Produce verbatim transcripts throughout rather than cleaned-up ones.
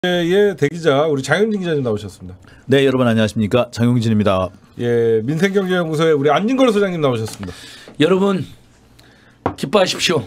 의 대기자 우리 장영진 기자님 나오셨습니다. 네, 여러분 안녕하십니까, 장영진입니다. 예, 민생경제연구소의 우리 안진걸 소장님 나오셨습니다. 여러분 기뻐하십시오.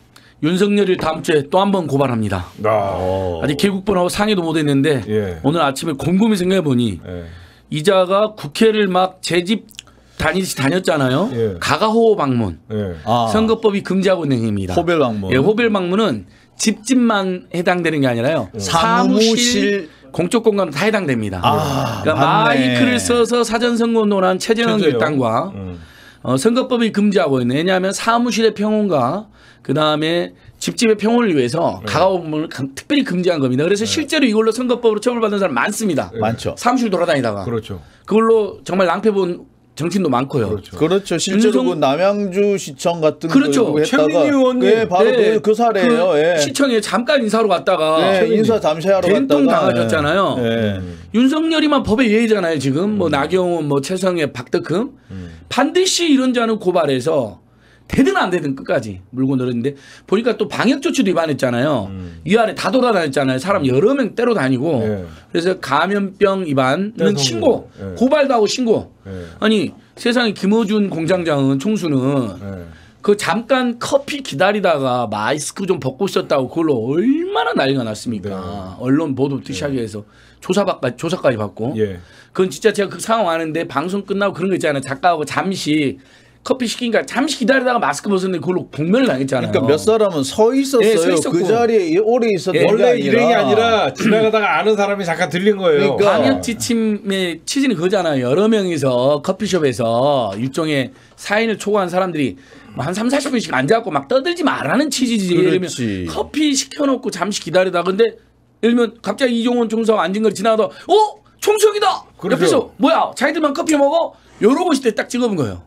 윤석열이 다음 주에 또 한 번 고발합니다. 아, 아직 개국본하고 상의도 못했는데 예. 오늘 아침에 곰곰이 생각해보니 예. 이자가 국회를 막 제 집 다니듯이 다녔잖아요. 예. 가가호호 방문. 예. 아, 선거법이 금지하고 있는 행위입니다. 호별 방문. 예, 호별 방문은 집집만 해당되는 게 아니라요. 사무실, 사무실, 공적 공간 다 해당됩니다. 아, 그러니까 맞네. 마이크를 써서 사전 선거논한 최재형 최재형. 일당과 음. 어, 선거법이 금지하고 있는, 왜냐하면 사무실의 평온과 그 다음에 집집의 평온을 위해서 네. 가가오문을 특별히 금지한 겁니다. 그래서 실제로 이걸로 선거법으로 처벌받는 사람 많습니다. 많죠. 사무실 돌아다니다가 그렇죠. 그걸로 정말 낭패 본 정치인도 많고요. 그렇죠. 그렇죠. 실제로 윤석- 그 남양주 시청 같은 그렇죠. 거 했다가, 최민희 의원님. 예, 바로 네, 그, 그 사례예요. 그 예. 시청에 잠깐 인사하러 갔다가 예, 인사 잠시하러 된통 갔다가 당하셨잖아요. 예. 예. 윤석열이만 법의 예의잖아요. 지금 뭐 나경원, 뭐 최성애, 박덕흠 반드시 이런 자는 고발해서 되든 안 되든 끝까지 물고 늘었는데, 보니까 또 방역 조치도 위반했잖아요. 위아래 다 돌아다녔잖아요. 사람 여러 명 때려 다니고. 예. 그래서 감염병 위반은 떼성공. 신고, 예. 고발도 하고 신고. 예. 아니 세상에 김어준 공장장은 총수는 예. 그 잠깐 커피 기다리다가 마스크 좀 벗고 있었다고 그걸로 얼마나 난리가 났습니까? 네. 언론 보도부터 시작해서 조사받까 조사까지 받고. 예. 그건 진짜 제가 그 상황 아는데 방송 끝나고 그런 거 있잖아요. 작가하고 잠시 커피 시키니까 잠시 기다리다가 마스크 벗었는데 그걸로 공면을 당했잖아요. 그러니까 몇 사람은 서 있었어요. 예, 서 있었고. 그 자리에 오래 있었던 예, 게 원래 아니라. 일행이 아니라 지나가다가 아는 사람이 잠깐 들린 거예요. 그러니까. 방역 지침의 취지는 그거잖아요. 여러 명이서 커피숍에서 일종의 사인을 초과한 사람들이 한 삼, 사십 분씩 앉아갖고 막 떠들지 말라는 취지지. 예를 그렇지. 들면 커피 시켜놓고 잠시 기다리다. 근데 예를 들면 갑자기 이종원 총사가 앉은 걸 지나가다 어? 총수이다. 그렇죠. 옆에서 뭐야? 자기들만 커피 먹어? 요러고 있을 때 딱 찍어본 거예요.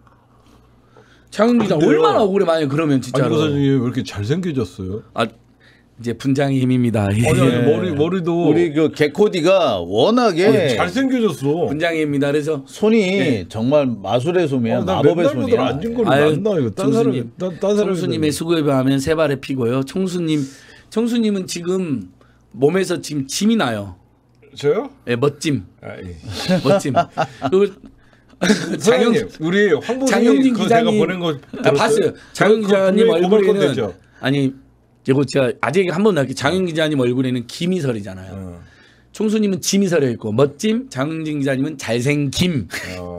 장윤 기자 근데요. 얼마나 억울해 만약 그러면 진짜로. 안진걸 소장님 왜 이렇게 잘생겨졌어요? 아 이제 분장의 힘입니다. 아니, 예. 아니 머리 머리도 우리 그 개코디가 워낙에 아니, 잘생겨졌어. 분장의 힘입니다. 그래서 손이 정말 마술의 손이야. 어, 나 마법의 맨날 보더라. 손이야. 안진걸이 아유, 맞나 이거 딴 사람 총수님, 딴, 딴 사람 청수님의 수고에 비하면 세 발에 피고요. 청수님, 청수님은 지금 몸에서 지금 짐이 나요. 저요? 예, 멋짐, 아, 예. 멋짐. 그 장영, 소장님, 우리 황보승이 장영진 그거 제가 기자님 보낸 거 아, 봤어요. 장영 그거 기자님 분명히 고발 얼굴에는 건데죠? 아니 이거 제가 아직 한번 나게 장영 기자님 얼굴에는 김이설이잖아요. 어. 총수님은 짐이 서려 있고 멋짐, 장영진 기자님은 잘생김. 어.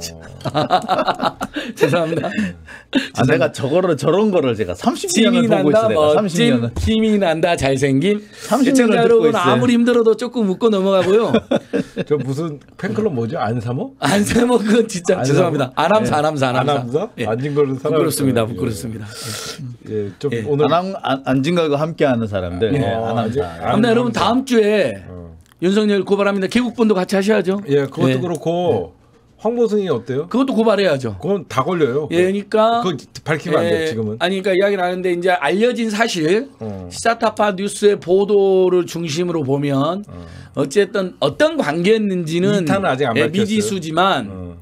죄송합니다. 아, 내가 저거를 저런 거를 제가 삼십 짐이 년을 보고 있어. 난다, 내가 삼십 멋짐, 년을. 힘이 난다, 잘생김. 삼십 년을 시청자 듣고 여러분 있어요. 아무리 힘들어도 조금 웃고 넘어가고요. 저 무슨 팬클럽 뭐죠? 안사모? 안세모 그 진짜 안세모? 죄송합니다. 아남사, 아남사, 아남사. 아나운서? 예. 안진걸은 사람 부끄럽습니다, 부끄럽습니다. 예, 좀 예. 오늘 안함 안- 안진걸과 함께하는 사람들. 네, 어, 안함사. 이제 아무튼 네, 여러분 다음 주에 어. 윤석열 고발합니다. 개국본도 같이 하셔야죠. 예, 그것도 예. 그렇고 황보승이 어때요? 그것도 고발해야죠. 그건 다 걸려요. 예, 그러니까 그거 밝히면 안 돼, 예, 지금은. 아니 그러니까 이야기를 하는데 이제 알려진 사실 어. 시사타파 뉴스의 보도를 중심으로 보면 어쨌든 어떤 관계였는지는 이탄은 아직 안 예, 밝혔어요. 미지수지만 어.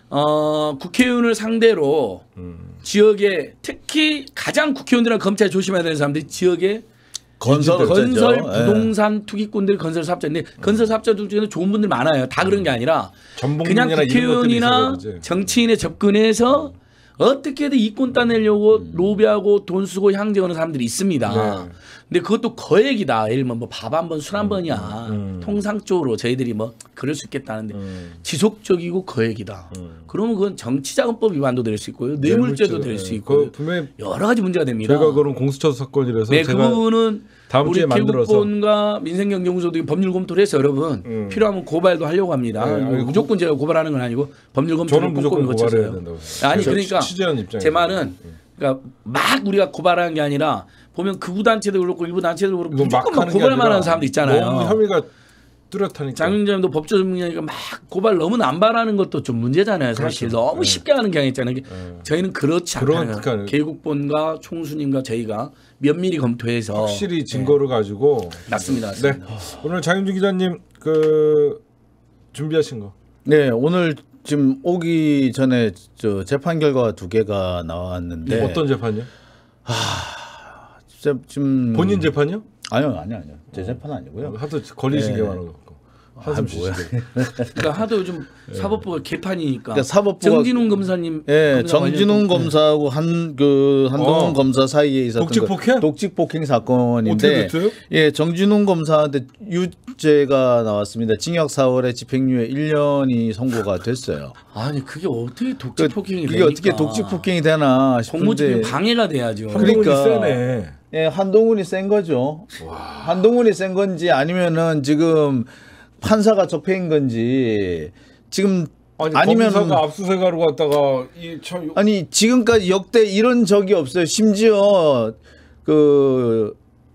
어, 국회의원을 상대로 음. 지역에 특히 가장 국회의원들이나 검찰 조심해야 되는 사람들이 지역에 건설 건설 업자죠. 예. 부동산 투기꾼들 건설 사업자인데 건설 사업자들 중에는 좋은 분들 많아요. 다 그런 게 아니라 전봉준이나 그냥 이런 것들이 국회의원이나 있어서 그러지. 정치인에 접근해서 어떻게든 이권 따내려고 로비하고 돈 쓰고 향정하는 사람들이 있습니다. 네. 근데 그것도 거액이다. 예를 들면 뭐 밥 한 번 술 한 번이야. 음. 통상적으로 저희들이 뭐 그럴 수 있겠다는데 음. 지속적이고 거액이다. 그러면 그건 정치자금법 위반도 될 수 있고요. 뇌물죄도 될 수 예. 있고 그거 분명히 여러 가지 문제가 됩니다. 제가 그런 공수처 사건이라서 네, 그 제가 부분은 다음 우리 주에 만들어서 개국본과 민생경제연구소도 법률 검토를 해서 여러분 음. 필요하면 고발도 하려고 합니다. 네, 뭐 아니, 무조건 제가 고발하는 건 아니고 법률 검토를 저는 무조건 꼼꼼히 고발해야 거쳐서요. 된다고 생각해요. 아니 제가 그러니까 취재한 입장에서. 제 말은 그러니까 막 우리가 고발하는 게 아니라 보면 극우 단체도 그렇고 일부 단체도 그렇고 이거 무조건 막 막 하는 게 고발할 아니라 만한 사람도 있잖아요. 너무 혐의가 뚜렷하니까. 장윤정도 법조 전문가니까 막 고발 너무 남발하는 것도 좀 문제잖아요. 사실 그렇죠. 너무 네. 쉽게 하는 경향이 있잖아요. 네. 저희는 그렇지 그런 않아요. 그러니까 개국본과 총수님과 저희가 면밀히 검토해서 확실히 증거를 가지고 맞습니다. 네. 맞습니다. 오늘 장윤주 기자님 그 준비하신 거. 네, 오늘 지금 오기 전에 저 재판 결과 두 개가 나왔는데 어떤 재판이요? 진짜 지금 본인 재판이요? 아니요, 아니요, 아니요. 제 재판 아니고요. 하도 걸리신 네. 게 많아서. 한숨 아, 뭐야. 쉬시게. 그러니까 하도 요즘 사법부가 개판이니까. 그러니까 사법부가 정진웅 검사님. 예, 검사 정진웅 관련- 검사하고 한 그 한동훈 어. 검사 사이에 있었던 독직 그 폭행? 독직 폭행 사건인데 어떻게 됐어요? 예, 정진웅 검사한테 유죄가 나왔습니다. 징역 사 월에 집행유예 일 년이 선고가 됐어요. 아니 그게 어떻게 독직 폭행이 그게 됩니까? 어떻게 독직 폭행이 되나 싶은데 공무집행 방해가 돼야죠. 한동훈이 그러니까 세네. 예, 한동훈이 센 거죠. 한동훈이 센 건지 아니면은 지금 판사가 적폐인 건지 지금 아니 아니면은 검사가 압수수색하러 갔다가 이 참 아니 지금까지 역대 이런 적이 없어요. 심지어 그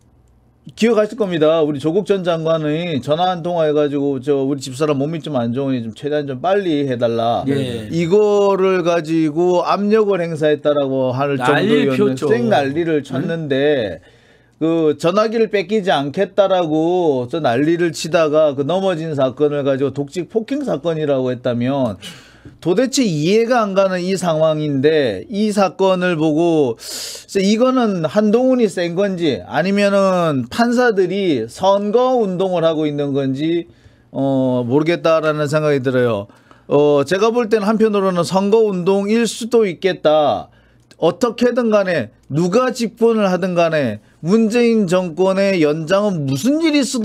기억하실 겁니다. 우리 조국 전 장관이 전화 한 통화 해가지고 저 우리 집사람 몸이 좀 안 좋으니 좀 최대한 좀 빨리 해달라. 예. 이거를 가지고 압력을 행사했다라고 할 난리를 정도였는데 폈죠. 쌩 난리를 쳤는데 그 전화기를 뺏기지 않겠다라고 저 난리를 치다가 그 넘어진 사건을 가지고 독직 폭행 사건이라고 했다면 도대체 이해가 안 가는 이 상황인데 이 사건을 보고 이거는 한동훈이 센 건지 아니면은 판사들이 선거 운동을 하고 있는 건지 어 모르겠다라는 생각이 들어요. 어 제가 볼 때는 한편으로는 선거 운동일 수도 있겠다. 어떻게든 간에 누가 집권을 하든 간에 문재인 정권의 연장은 무슨 일이 있어도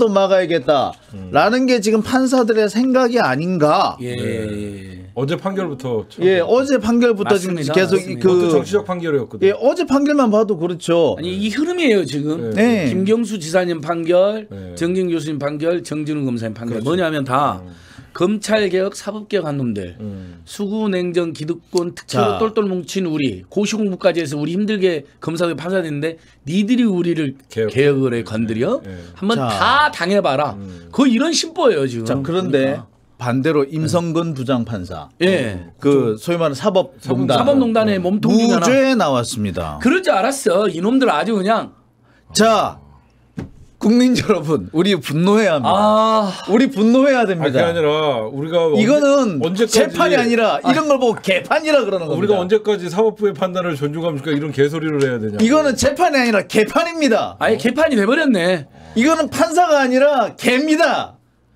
막아야겠다라는 게 지금 판사들의 생각이 아닌가. 예. 예. 어제 판결부터 참- 예, 어제 판결부터 맞습니다. 지금 계속 맞습니다. 그것도 그 정치적 판결이었거든. 예, 어제 판결만 봐도 그렇죠. 아니 이 흐름이에요 지금. 네. 김경수 지사님 판결, 네. 정진 교수님 판결, 정진웅 검사님 판결. 그렇죠. 뭐냐면 다 검찰 개혁, 사법 개혁 한 놈들. 음. 수구 냉정 기득권 특채로 자. 똘똘 뭉친 우리 고시공부까지 해서 우리 힘들게 검사에 판사됐는데 니들이 우리를 개혁. 개혁. 을 건드려 네. 한번 자. 다 당해봐라. 음. 거의 이런 심보예요 지금. 자, 그런데 그러니까. 반대로 임성근 부장판사 예. 그 소위 말하는 사법농단 사법농단의 몸통 중에 하나. 무죄 나왔습니다. 그럴 줄 알았어. 이놈들 아주 그냥 자, 국민 여러분, 우리 분노해야 합니다. 아 우리 분노해야 아, 그게 됩니다. 아니라 우리가 이거는 언제, 언제까지 재판이 아니라 이런 걸 보고 개판이라 그러는 겁니다. 우리가 언제까지 사법부의 판단을 존중합니까? 이런 개소리를 해야 되냐? 이거는 재판이 아니라 개판입니다. 아예 개판이 돼버렸네. 이거는 판사가 아니라 개입니다.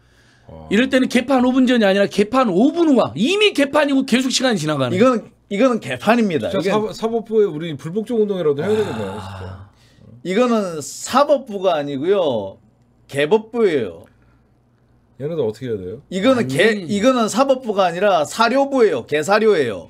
이럴 때는 개판 오 분 전이 아니라 개판 오 분 후가 이미 개판이고 계속 시간이 지나가네. 이거는 이거는 개판입니다. 진짜 이건- 사, 사법부에 우리 불복종 운동이라도 해야 되겠네요. 진짜. 이거는 사법부가 아니고요. 개법부예요. 얘네들 어떻게 해야 돼요? 이거는 아니. 개 이거는 사법부가 아니라 사료부예요. 개사료예요.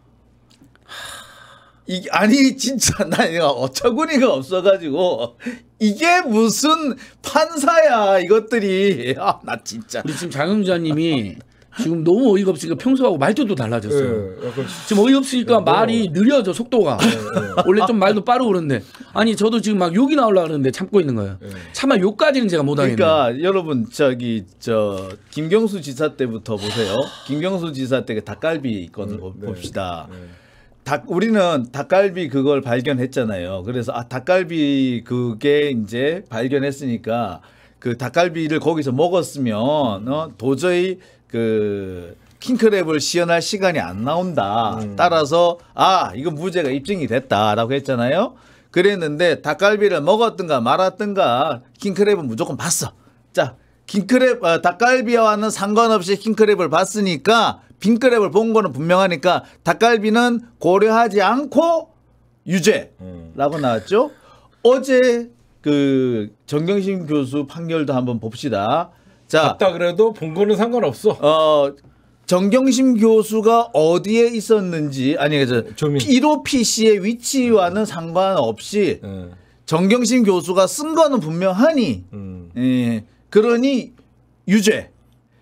이 아니 진짜 나 이거 어처구니가 없어가지고 이게 무슨 판사야 이것들이. 아, 나 진짜. 우리 지금 장영자님이 지금 너무 어이가 없으니까 평소하고 말투도 달라졌어요. 예, 약간 지금 어이없으니까 말이 느려져 속도가. 원래 좀 말도 빠르고 그런데 아니 저도 지금 막 욕이 나오려고 그러는데 참고 있는 거예요. 차마 욕까지는 제가 못하겠네요. 그러니까 여러분 저기 저 김경수 지사 때부터 보세요. 김경수 지사 때 그 닭갈비 건을 보- 네. 봅시다. 네. 닭 우리는 닭갈비 그걸 발견했잖아요. 그래서 아 닭갈비 그게 이제 발견했으니까 그 닭갈비를 거기서 먹었으면 어, 도저히 그 킹크랩을 시연할 시간이 안 나온다. 음. 따라서 아 이거 무죄가 입증이 됐다라고 했잖아요. 그랬는데 닭갈비를 먹었든가 말았든가 킹크랩은 무조건 봤어. 자 킹크랩 어, 닭갈비와는 상관없이 킹크랩을 봤으니까 킹크랩을 본 거는 분명하니까 닭갈비는 고려하지 않고 유죄라고 음. 나왔죠. 어제 그 정경심 교수 판결도 한번 봅시다. 자, 봤다 그래도 본 거는 상관없어. 어 정경심 교수가 어디에 있었는지 아니 저 조민. 일 호 피씨의 위치와는 상관없이 예. 정경심 교수가 쓴 거는 분명하니 음. 예, 그러니 유죄.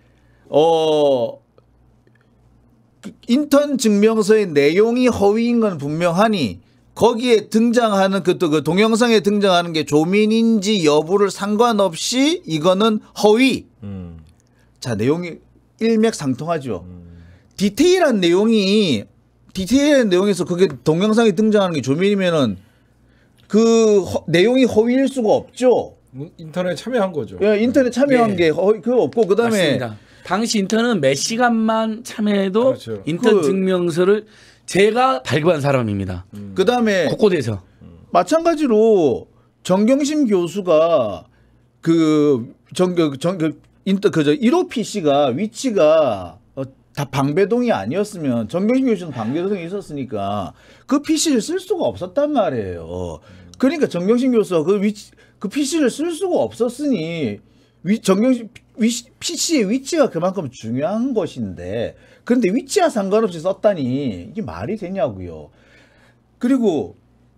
어 그 인턴 증명서의 내용이 허위인 건 분명하니 거기에 등장하는 그 또 그 동영상에 등장하는 게 조민인지 여부를 상관없이 이거는 허위. 음. 자 내용이 일맥상통하죠. 디테일한 내용이 디테일한 내용에서 그게 동영상에 등장하는 게 조민이면은 그 허- 내용이 허위일 수가 없죠. 인터넷 참여한 거죠. 예, 인터넷 참여한 예. 게 허위 그거 없고 그다음에 맞습니다. 당시 인턴은 몇 시간만 참여해도 그렇죠. 인턴 그- 증명서를 제가 발급한 사람입니다. 그다음에 곳곳에서. 마찬가지로 정경심 교수가 그 정경 정그 인터 그저 일 호 피씨가 위치가 어, 다 방배동이 아니었으면 정경심 교수는 방배동에 있었으니까 그 피씨를 쓸 수가 없었단 말이에요. 그러니까 정경심 교수가 그 위치 그 피씨를 쓸 수가 없었으니 위, 정경심 위, 피씨의 위치가 그만큼 중요한 것인데 그런데 위치와 상관없이 썼다니 이게 말이 되냐고요. 그리고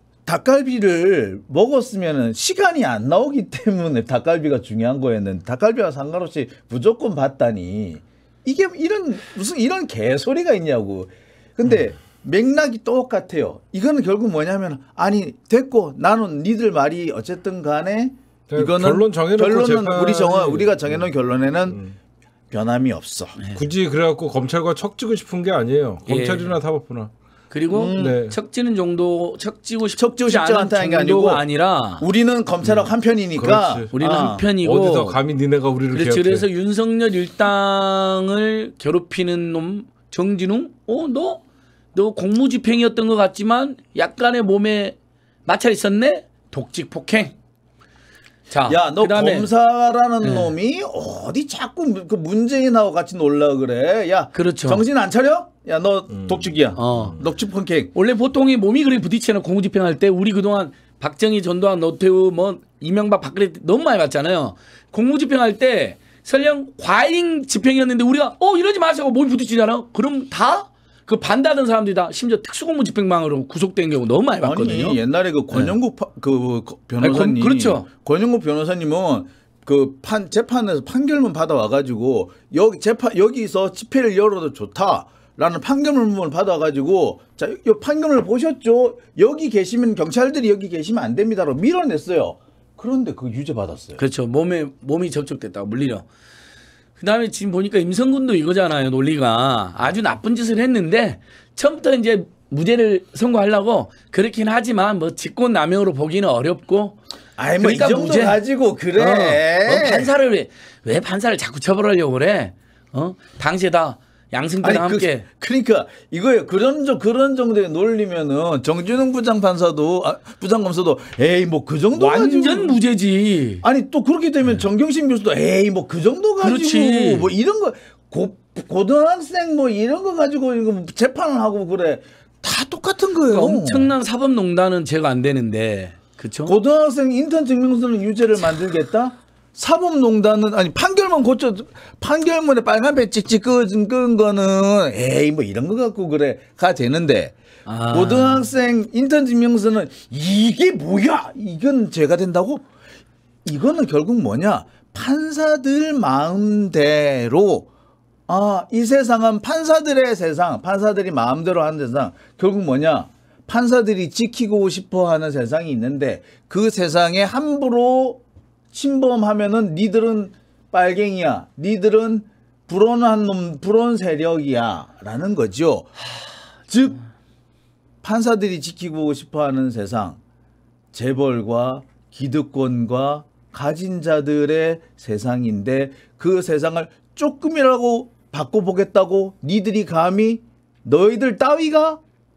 닭갈비를 먹었으면 시간이 안 나오기 때문에 닭갈비가 중요한 거였는데 닭갈비와 상관없이 무조건 봤다니 이게 이런 무슨 이런 개소리가 있냐고. 근데 음. 맥락이 똑같아요. 이거는 결국 뭐냐면 아니 됐고 나는 니들 말이 어쨌든 간에 이거는 결론 정해놓고 결론은 재판이... 우리 정화 우리가 정해놓은 결론에는 음. 변함이 없어. 네. 굳이 그래갖고 검찰과 척지고 싶은 게 아니에요. 검찰이나 예. 사법부나. 그리고 음. 네. 척지는 정도 척지고 싶지 척지고 싶지 않은 않다는 게 정도가 아니고 아니라 우리는 검찰하고 음. 한 편이니까 그렇지. 우리는 아. 한 편이고 어디서 감히 니네가 우리를 그렇지. 개혁해. 그래서 윤석열 일당을 괴롭히는 놈 정진웅 어 너 너 공무집행이었던 것 같지만 약간의 몸에 마찰 있었네. 독직 폭행. 자, 야, 너 그다음에, 검사라는 네. 놈이 어디 자꾸 그 문재인하고 같이 놀라 그래? 야, 그렇죠. 정신 안 차려? 야, 너 음. 독직이야. 어. 독직 폭행. 원래 보통 이 몸이 그렇게 부딪히는 공무집행할 때 우리 그동안 박정희, 전두환, 노태우, 뭐 이명박, 박근혜 너무 많이 봤잖아요. 공무집행할 때 설령 과잉 집행이었는데 우리가 어 이러지 마세요 몸이 부딪히잖아. 그럼 다 그 반대하던 사람들이 다 심지어 특수공무집행망으로 구속된 경우 너무 많이 봤거든요. 아니, 옛날에 그 권영국 네. 그 변호사님, 아니, 권, 그렇죠. 권영국 변호사님은 그 판 재판에서 판결문 받아 와가지고 여기 재판 여기서 집회를 열어도 좋다라는 판결문을 받아 가지고 자, 이 판결문을 보셨죠? 여기 계시면 경찰들이 여기 계시면 안 됩니다로 밀어냈어요. 그런데 그 유죄 받았어요. 그렇죠. 몸에 몸이 접촉됐다고 물리려. 그다음에 지금 보니까 임성근도 이거잖아요. 논리가 아주 나쁜 짓을 했는데 처음부터 이제 무죄를 선고하려고 그렇긴 하지만 뭐 직권남용으로 보기는 어렵고. 아이 뭐 이 그러니까 정도 무죄. 가지고 그래. 어, 어, 판사를 왜, 왜 판사를 자꾸 처벌하려고 그래? 어 당시에 다 양승 때랑 아니, 함께. 그, 그러니까 이거예요. 그런 정 그런 정도의 논리면은 정준영 부장판사도 아, 부장검사도 에이 뭐 그 정도 완전 가지고. 무죄지. 아니 또 그렇게 되면 네. 정경심 교수도 에이 뭐 그 정도 가지고 그렇지. 뭐 이런 거 고, 고등학생 뭐 이런 거 가지고 이거 재판을 하고 그래 다 똑같은 거예요. 그러니까 엄청난 사법농단은 제가 안 되는데 그렇죠? 고등학생 인턴 증명서는 유죄를 만들겠다. 사법농단은 아니 판결문 고쳐 판결문에 빨간 배 찍찍 끄은 끄은 거는 에이 뭐 이런 거 갖고 그래 가 되는데 아. 고등학생 인턴 증명서는 이게 뭐야 이건 죄가 된다고 이거는 결국 뭐냐 판사들 마음대로 아 이 세상은 판사들의 세상 판사들이 마음대로 하는 세상 결국 뭐냐 판사들이 지키고 싶어하는 세상이 있는데 그 세상에 함부로 침범하면은 니들은 빨갱이야. 니들은 불온한 놈, 불온 세력이야라는 거죠. 즉 판사들이 지키고 싶어하는 세상, 재벌과 기득권과 가진 자들의 세상인데 그 세상을 조금이라고 바꿔보겠다고 니들이 감히 너희들 따위가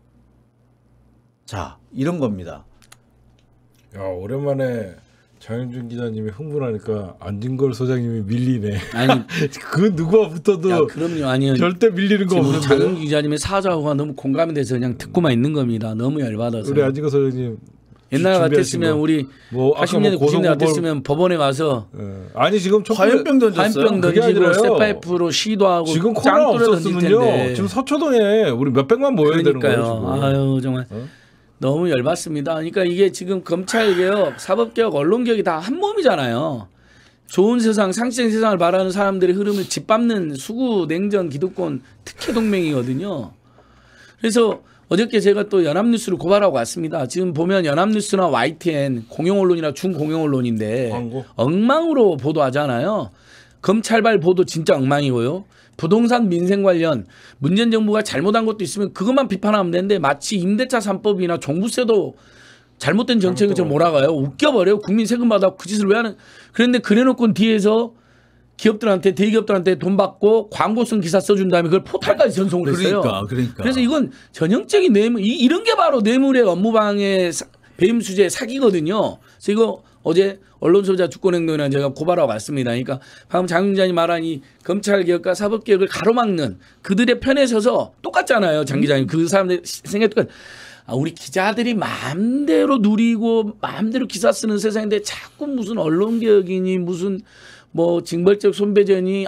자 이런 겁니다. 야 오랜만에. 장윤준 기자님이 흥분하니까 안진걸 소장님이 밀리네. 아니 그 누가 붙어도 야, 그럼요. 아니요. 절대 밀리는 거 없는데. 장윤준 기자님의 사자가 너무 공감이 돼서 그냥 듣고만 있는 겁니다. 너무 열받아서. 우리 안진걸 소장님 옛날 같았으면 우리 뭐 팔십 년대 뭐 구십 년대 같았으면 법원에 가서 네. 아니 지금 화염병 던졌어요. 화염병 던지고 스텝파이프로 시도하고 지금 코로나 없었으면요. 지금 서초동에 우리 몇 백만 모여야 그러니까요. 되는 거예요. 지금. 아유 정말. 어? 너무 열받습니다. 그러니까 이게 지금 검찰개혁, 사법개혁, 언론개혁이 다 한 몸이잖아요. 좋은 세상, 상식적인 세상을 바라는 사람들의 흐름을 짓밟는 수구, 냉전, 기득권 특혜 동맹이거든요. 그래서 어저께 제가 또 연합뉴스를 고발하고 왔습니다. 지금 보면 연합뉴스나 와이티엔 공영언론이나 중공영언론인데 광고? 엉망으로 보도하잖아요. 검찰발 보도 진짜 엉망이고요. 부동산 민생 관련 문재인 정부가 잘못한 것도 있으면 그것만 비판하면 되는데 마치 임대차 삼 법이나 종부세도 잘못된 정책을 몰아가요. 웃겨버려요. 국민 세금 받아 그 짓을 왜 하는. 그런데 그래놓고 뒤에서 기업들한테 대기업들한테 돈 받고 광고성 기사 써준 다음에 그걸 포탈까지 전송을 했어요. 그러니까, 그러니까. 그래서 이건 전형적인 뇌물 이, 이런 게 바로 뇌물의 업무방해 배임 수재 사기거든요. 그래서 이거 어제 언론소비자 주권행동이라는 제가 고발하고 왔습니다. 그러니까 방금 장 기자님 말한 이 검찰개혁과 사법개혁을 가로막는 그들의 편에 서서 똑같잖아요. 장 기자님. 그 사람들 생각 똑같. 아, 우리 기자들이 마음대로 누리고 마음대로 기사 쓰는 세상인데 자꾸 무슨 언론개혁이니 무슨 뭐 징벌적 손배전이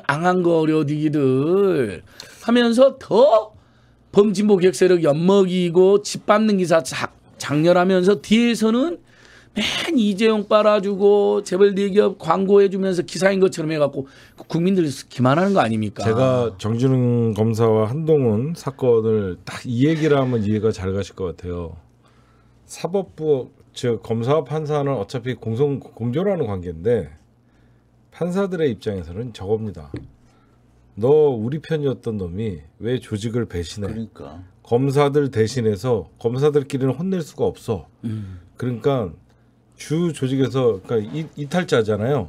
앙앙거려디기들 하면서 더 범진보 개혁 세력 엿먹이고 짓밟는 기사 자, 장렬하면서 뒤에서는 맨 이재용 빨아주고 재벌 대기업 광고해주면서 기사인 것처럼 해갖고 국민들 기만하는 거 아닙니까? 제가 정준영 검사와 한동훈 사건을 딱 이 얘기를 하면 이해가 잘 가실 것 같아요. 사법부 즉 검사와 판사는 어차피 공성 공존하는 관계인데 판사들의 입장에서는 저겁니다. 너 우리 편이었던 놈이 왜 조직을 배신해? 그러니까 검사들 대신해서 검사들끼리는 혼낼 수가 없어. 음. 그러니까 주 조직에서 그러니까 이, 이탈자잖아요.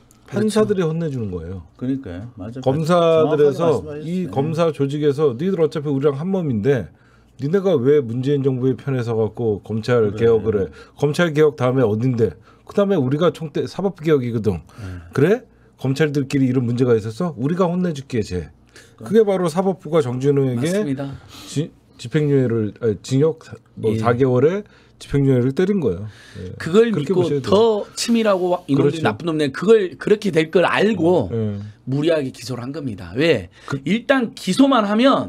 판사들이 그렇죠. 혼내주는 거예요. 그러니까요. 맞아. 검사들에서 이 검사 조직에서 니들 어차피 우리랑 한 몸인데 니네가 왜 문재인 정부의 편에 서갖고 검찰 그래. 개혁을 해? 검찰 개혁 다음에 어딘데? 그 다음에 우리가 총대 사법 개혁이거든. 음. 그래? 검찰들끼리 이런 문제가 있었어? 우리가 혼내줄게 쟤. 그게 바로 사법부가 정준호에게 지, 집행유예를 아니, 징역 뭐 예. 사 개월에 집행유예를 때린 거예요. 예. 그걸 믿고 더 치밀하고 이놈들이 그렇죠. 나쁜 놈네 그걸 그렇게 될 걸 알고 예. 무리하게 기소를 한 겁니다. 왜? 그, 일단 기소만 하면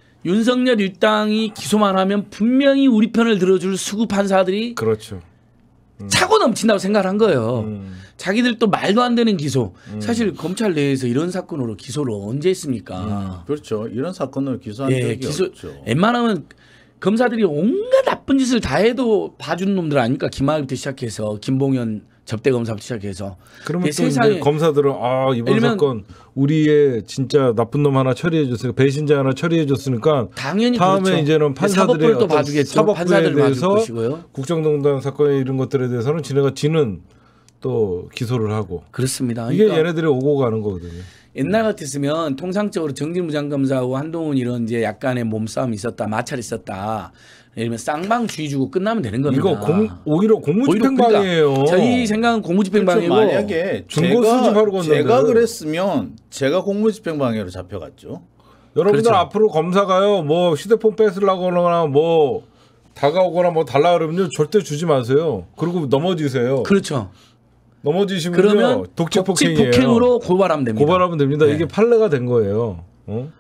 윤석열 일당이 기소만 하면 분명히 우리 편을 들어줄 수구 판사들이 그렇죠. 음. 차고 넘친다고 생각한 거예요. 음. 자기들도 말도 안 되는 기소. 음. 사실 검찰 내에서 이런 사건으로 기소를 언제 했습니까? 음. 그렇죠. 이런 사건으로 기소한 예, 적이 기소, 없죠. 웬만하면 검사들이 온갖 나쁜 짓을 다 해도 봐주는 놈들 아닙니까? 김학의부터 시작해서 김봉현 접대 검사부터 시작해서. 그러면 또 세상에 검사들은 아 이번 사건 우리의 진짜 나쁜 놈 하나 처리해 줬으니까 배신자 하나 처리해 줬으니까 당연히 다음에 그렇죠. 이제는 판사들의 또 봐주겠죠. 사법부에 대해서 국정농단 사건에 이런 것들에 대해서는 지네가 지는 또 기소를 하고 그렇습니다. 이게 그러니까 얘네들이 오고 가는 거거든요. 옛날 같았으면 통상적으로 정진무장검사하고 한동훈 이런 이제 약간의 몸싸움이 있었다, 마찰이 있었다. 예를 들면 쌍방 주의 주고 끝나면 되는 겁니다. 이거 공, 오히려 공무집행방해예요. 그러니까 저희 생각은 공무집행방해고 그렇죠. 만약에 제가, 제가 그랬으면 제가 공무집행방해로 잡혀갔죠. 여러분들 그렇죠. 앞으로 검사가요 뭐 휴대폰 뺏으려거나 뭐 다가오거나 뭐 달라 그러면요 절대 주지 마세요. 그리고 넘어지세요. 그렇죠. 넘어지시면요 그러면 독직폭행이에요. 독직폭행으로 고발하면 됩니다. 고발하면 됩니다. 네. 이게 판례가 된 거예요. 어?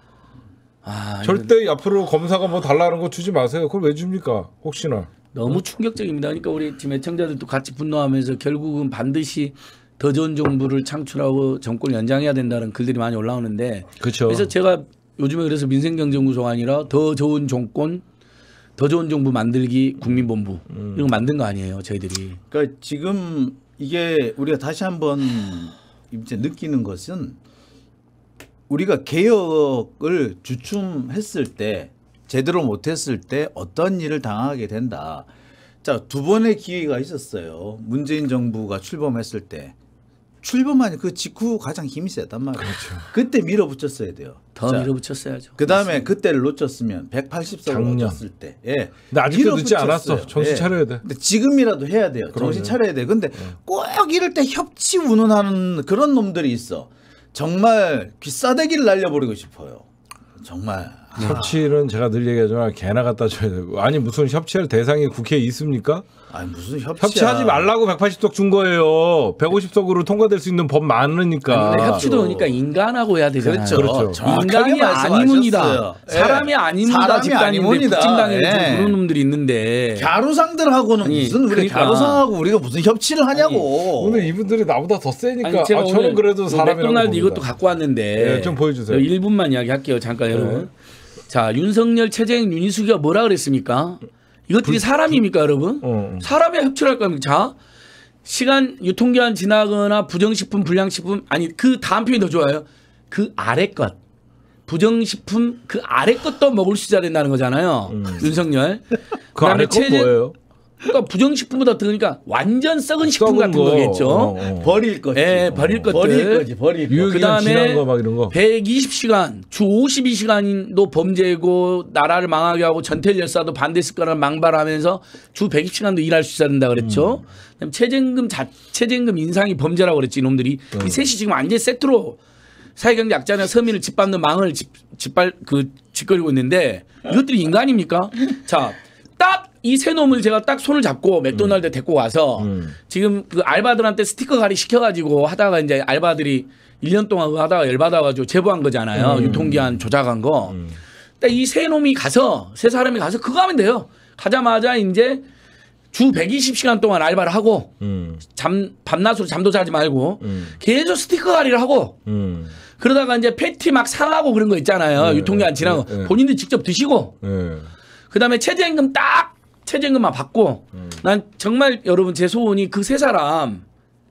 아, 절대 이건... 앞으로 검사가 뭐 달라는 거 주지 마세요. 그걸 왜 줍니까? 혹시나. 너무 어? 충격적입니다. 그러니까 우리 지금 애청자들도 같이 분노하면서 결국은 반드시 더 좋은 정부를 창출하고 정권을 연장해야 된다는 글들이 많이 올라오는데 그렇죠. 그래서 제가 요즘에 그래서 민생경제연구소가 아니라 더 좋은 정권 더 좋은 정부 만들기 국민본부 음. 이런 거 만든 거 아니에요 저희들이. 그러니까 지금 이게 우리가 다시 한번 이제 느끼는 것은 우리가 개혁을 주춤했을 때 제대로 못했을 때 어떤 일을 당하게 된다. 자, 두 번의 기회가 있었어요. 문재인 정부가 출범했을 때. 출범한 그 직후 가장 힘이 세단 말이에요. 그렇죠. 그때 밀어붙였어야 돼요. 더 자, 밀어붙였어야죠. 그다음에 맞습니다. 그때를 놓쳤으면 백팔십 석을 놓쳤을 때. 예. 근데 아직도 늦지 않았어. 정신 차려야 돼. 근데 지금이라도 해야 돼요. 그러네. 정신 차려야 돼. 근데 네. 꼭 이럴 때 협치 운운하는 그런 놈들이 있어. 정말 귀싸대기를 날려버리고 싶어요. 정말. 협치는 제가 늘 얘기하지만 개나 갖다 줘야 되고 아니 무슨 협치할 대상이 국회에 있습니까? 아니 무슨 협치야. 협치하지 말라고 백팔십 석 준 거예요. 백오십 석으로 통과될 수 있는 법 많으니까. 아니, 협치도 그러니까 인간하고 해야 되잖아요. 그렇죠. 그렇죠. 인간이 아니문이다. 예. 사람이 아니문이다 집단인데 북진당에 예. 그런 놈들이 있는데. 갸루상들하고는 아니, 무슨 우리 그러니까. 갸루상하고 우리가 무슨 협치를 하냐고. 아니, 오늘 이분들이 나보다 더 세니까. 아니, 제가 아, 저는 그래도 사람이라고 맥도날드 이것도 갖고 왔는데. 네, 좀 보여주세요. 일 분만 이야기할게요. 잠깐 네. 여러분. 자 윤석열 최재형 윤희숙이가 뭐라 그랬습니까? 이것들이 사람입니까 여러분? 어. 사람이 협치를 할 겁니까? 자 시간 유통기한 지나거나 부정식품 불량식품 아니 그 다음 표현이 더 좋아요. 그 아래 것 부정식품 그 아래 것도 먹을 수 있어야 된다는 거잖아요. 음. 윤석열. 그 아래 것 뭐예요? 그러니까 부정식품보다 들으니까 완전 썩은 식품 썩은 같은 거. 거겠죠. 어, 어. 버릴 거지. 예, 버릴 것들. 버릴 거지. 버릴 거. 유효기간 그다음에 지난 거 막 이런 거. 백이십 시간 주 오십이 시간도 범죄고 나라를 망하게 하고 전태일 열사도 반대했을 거라는 망발하면서 주 백이십 시간도 일할 수 있어야 된다 그랬죠. 그다음에 최저임금 자, 최저임금 인상이 범죄라고 그랬지 이놈들이. 이 셋이 지금 완전 세트로 사회경제 약자나 서민을 짓밟는 망을 짓, 짓밟 그 짓거리고 있는데 이것들이 인간입니까? 자, 딱 이 세 놈을 제가 딱 손을 잡고 맥도날드 음. 데리고 와서 음. 지금 그 알바들한테 스티커 가리 시켜가지고 하다가 이제 알바들이 일 년 동안 그거 하다가 열받아가지고 제보한 거잖아요. 음. 유통기한 조작한 거. 음. 딱 이 세 놈이 가서 세 사람이 가서 그거 하면 돼요. 가자마자 이제 주 백이십 시간 동안 알바를 하고 음. 잠 밤낮으로 잠도 자지 말고 음. 계속 스티커 가리를 하고 음. 그러다가 이제 패티 막 상하고 그런 거 있잖아요. 네, 유통기한 지나고 네, 네. 본인들 직접 드시고 네. 그다음에 최저임금 딱 최저임금만 받고 음. 난 정말 여러분 제 소원이 그 세 사람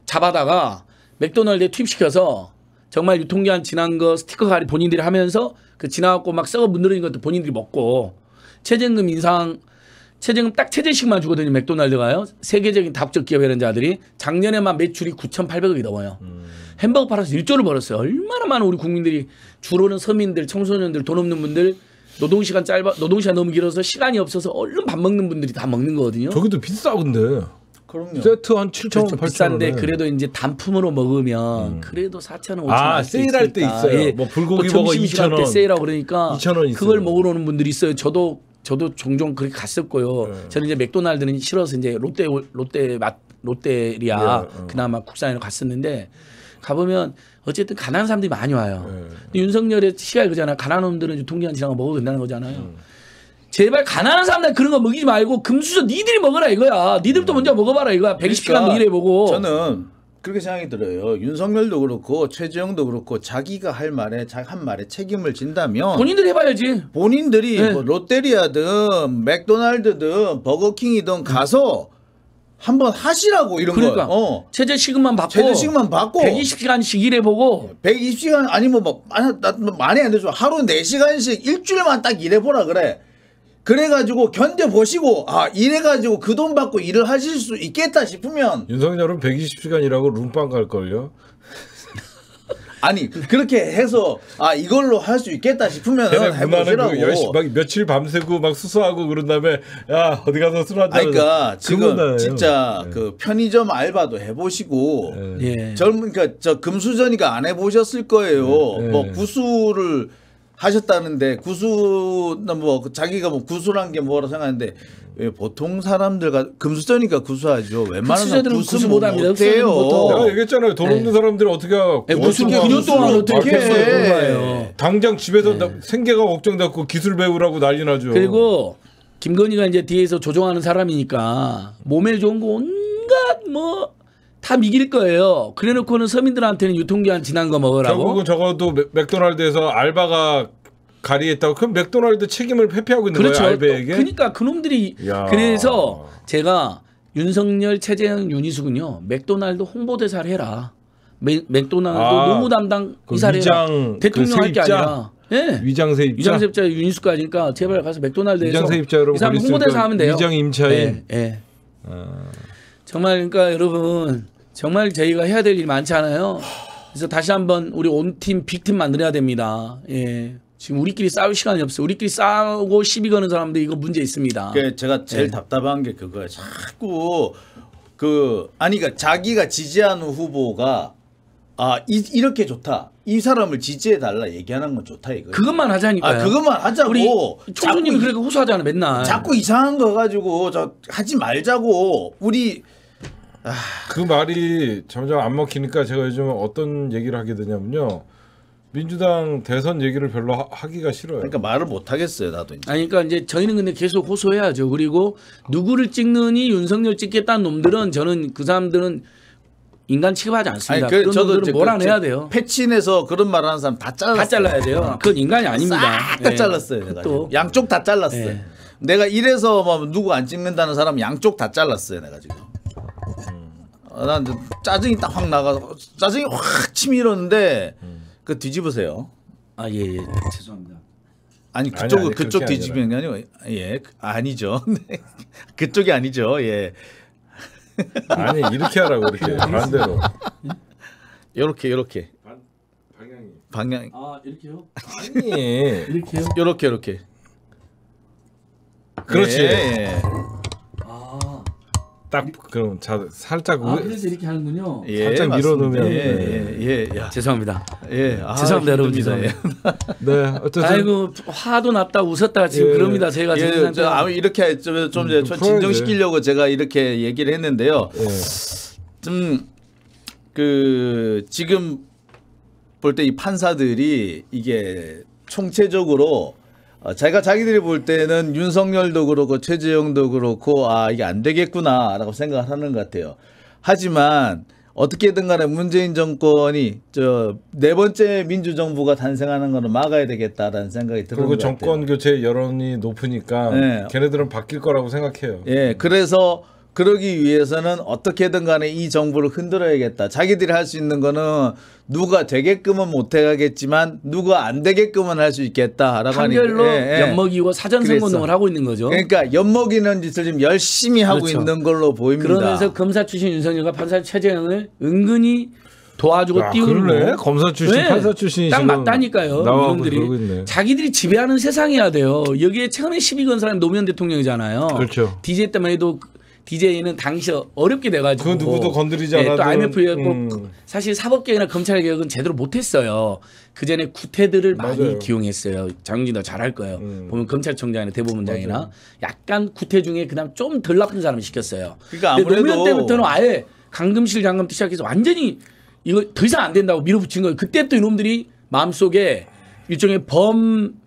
잡아다가 맥도날드에 투입시켜서 정말 유통기한 지난 거 스티커 가리 본인들이 하면서 그 지나갖고 막 썩어 문드러진 것도 본인들이 먹고 최저임금 인상 최저임금 딱 최저씩만 주거든요. 맥도날드가요. 세계적인 다국적 기업 이런 자들이 작년에만 매출이 구천팔백억이 넘어요. 음. 햄버거 팔아서 일조를 벌었어요. 얼마나 많은 우리 국민들이 주로는 서민들, 청소년들, 돈 없는 분들 노동시간 짧아 노동시간 너무 길어서 시간이 없어서 얼른 밥 먹는 분들이 다 먹는 거거든요. 저기도 비싸 근데. 그럼요. 세트 한 칠천 원, 그렇죠. 팔천 원. 비싼데 그래도 이제 단품으로 먹으면 음. 그래도 사천 원, 오천 원. 아, 세일할 때 있어요. 예. 뭐 불고기 뭐 먹어 이천 원. 때 세일하고 그러니까 이천 원 있어요. 그걸 먹으러 오는 분들이 있어요. 저도 저도 종종 그렇게 갔었고요. 네. 저는 이제 맥도날드는 싫어서 이제 롯데 롯데 맛 롯데리아 네. 어. 그나마 국산으로 갔었는데 가보면 어쨌든 가난한 사람들이 많이 와요. 네. 근데 윤석열의 시각이 그잖아. 가난한 놈들은 유통기한 지난 거 먹어도 된다는 거잖아요. 음. 제발 가난한 사람들 그런 거 먹이지 말고 금수저 니들이 먹어라 이거야. 니들도 음. 먼저 먹어봐라 이거야. 백이십 시간도 그러니까 일해보고. 저는 그렇게 생각이 들어요. 윤석열도 그렇고 최재형도 그렇고 자기가 할 말에 한 말에 책임을 진다면 본인들이 해봐야지. 본인들이 네. 뭐 롯데리아든 맥도날드든 버거킹이든 가서 한번 하시라고 이런 그러니까. 거. 어. 최저 시급만 받고 최저 시급만 받고 백이십 시간씩 일해보고 백이십 시간 아니면 뭐 많이 안 되죠. 하루 네 시간씩 일주일만 딱 일해보라 그래. 그래가지고 견뎌보시고 아 이래가지고 그 돈 받고 일을 하실 수 있겠다 싶으면 윤석열은 백이십 시간 일하고 룸빵 갈걸요? 아니 그렇게 해서 아 이걸로 할 수 있겠다 싶으면 해보시라고. 그 열심히 막 며칠 밤새고 막 수수하고 그런 다음에 야 어디 가서 술 한잔. 그러니까 지금 진짜 네. 그 편의점 알바도 해보시고 네. 젊은 그러니까 저 금수저니까 안 해보셨을 거예요. 네. 뭐 구수를 하셨다는데 구수는 뭐 자기가 뭐 구수란 게 뭐라 생각하는데 왜 보통 사람들과 금수저니까 구수하죠. 웬만하면 구수 못합니다. 내가 얘기했잖아요. 돈 없는 네. 사람들이 어떻게 구수 구 년 동안 어떻게 해? 당장 집에서 네. 생계가 걱정되고 기술 배우라고 난리 나죠. 그리고 김건희가 이제 뒤에서 조종하는 사람이니까 몸에 좋은 거 온갖 뭐 다 미길 거예요. 그래놓고는 서민들한테는 유통기한 지난 거 먹으라고. 결국은 적어도 맥도날드에서 알바가 가리했다고 그럼 맥도날드 책임을 회피하고 있는 그렇죠. 거예요. 알바에게. 그러니까 그놈들이 야. 그래서 제가 윤석열, 최재형, 윤희숙은요. 맥도날드 홍보대사를 해라. 맥, 맥도날드 아, 노무 담당 그 이사를 해라. 대통령 그 할 게 아니라. 네. 위장 세입자. 위장 세입자 윤희숙까지니까 제발 가서 맥도날드에서 위장 세입자 여러분 이 사람 홍보대사 하면 돼요. 위장 임차인. 네. 네. 아. 정말 그러니까 여러분 정말 저희가 해야 될 일이 많지 않아요. 그래서 다시 한번 우리 온 팀 빅팀 만들어야 됩니다. 예. 지금 우리끼리 싸울 시간이 없어요. 우리끼리 싸우고 시비 거는 사람들 이거 문제 있습니다. 그러니까 제가 제일 네. 답답한 게 그거예요. 자꾸 그 아니 그러니까 자기가 지지하는 후보가 아 이, 이렇게 좋다. 이 사람을 지지해 달라 얘기하는 건 좋다 이거. 그것만 하자니까요. 아 그것만 하자고. 우리 총수님이 그렇게 호소하잖아 맨날. 자꾸 이상한 거 가지고 저 하지 말자고. 우리 아... 그 말이 점점 안 먹히니까 제가 요즘 어떤 얘기를 하게 되냐면요. 민주당 대선 얘기를 별로 하, 하기가 싫어요. 그러니까 말을 못 하겠어요, 나도 이제. 아니, 그러니까 이제 저희는 근데 계속 호소해야죠. 그리고 누구를 찍느니 윤석열 찍겠다는 놈들은 저는 그 사람들은 인간 취급하지 않습니다. 아니, 그, 그런 저도 놈들은 몰아내야 그, 돼요. 패친에서 그런 말하는 사람 다 잘랐어요. 다 잘라야 돼요. 그건 인간이 아닙니다. 싹 다 네. 잘랐어요, 내가. 또 양쪽 다 잘랐어요. 네. 내가 이래서 뭐 누구 안 찍는다는 사람 양쪽 다 잘랐어요, 내가 지금. 음. 난 짜증이 딱 확 나가서 짜증이 확 치밀었는데. 음. 그 뒤집으세요. 아, 예, 예. 죄송합니다. 아니 그쪽 아니, 아니, 그쪽 그렇게 뒤집으면 아니고 예 아니죠. 그쪽이 아니죠. 예. 아니 이렇게 하라고 이렇게 반대로. 요렇게 요렇게 방향이. 방향 아 이렇게요? 아니. 이렇게요? 요렇게 요렇게. 그렇지. 예, 예. 아, 딱 그럼 자 살짝 아 위- 그래서 이렇게 하는군요. 예, 살짝 맞습니다. 밀어놓으면, 예, 예, 예. 야, 죄송합니다. 예. 아, 죄송합니다, 여러분. 힘듭니다. 네 어쨌든 아이고 화도 났다 웃었다 지금 예. 그럽니다. 제가 예, 지금 저, 아, 이렇게 좀, 좀, 음, 좀 풀어야지. 진정시키려고 제가 이렇게 얘기를 했는데요. 예. 좀 그 지금 볼 때 이 판사들이 이게 총체적으로 어, 자기가 자기들이 볼 때는 윤석열도 그렇고 최재형도 그렇고 아 이게 안 되겠구나라고 생각을 하는 것 같아요. 하지만 어떻게든 간에 문재인 정권이 저 네 번째 민주정부가 탄생하는 거는 막아야 되겠다라는 생각이 드는 그리고 것 같아요. 정권 교체 여론이 높으니까 네. 걔네들은 바뀔 거라고 생각해요. 예, 그래서 그러기 위해서는 어떻게든 간에 이 정부를 흔들어야겠다. 자기들이 할 수 있는 거는 누가 되게끔은 못 해가겠지만 누가 안 되게끔은 할 수 있겠다라고 판결로 하니까. 예, 예. 엿먹이고 사전 그랬어. 선거운동을 하고 있는 거죠. 그러니까 엿먹이는 짓을 지금 열심히 하고 그렇죠. 있는 걸로 보입니다. 그러면서 검사 출신 윤석열과 판사 최재형을 은근히 도와주고 아, 띄우는 그러네. 거. 검사 출신, 네. 판사 출신이 딱 지금 맞다니까요. 나와서 이놈들이 그러고 있네. 자기들이 지배하는 세상이야 돼요. 여기에 처음에 시비 건 사람이 노무현 대통령이잖아요. 그렇죠. 디제이 때만 해도 디제이는 당시 어렵게 돼가지고 그 누구도 건드리지 예, 또 않아도, 아이엠에프였고 음. 사실 사법개혁이나 검찰개혁은 제대로 못했어요. 그 전에 구태들을 많이 맞아요. 기용했어요. 장윤진 너 잘할 거예요. 음. 보면 검찰총장이나 대법원장이나 맞아요. 약간 구태 중에 그다음 좀 덜 나쁜 사람을 시켰어요. 그러니까 근데 아무래도 노무현 때부터는 아예 강금실 장관부터 시작해서 완전히 이거 더 이상 안 된다고 밀어붙인 거예요. 그때부터 이놈들이 마음속에 일종의 범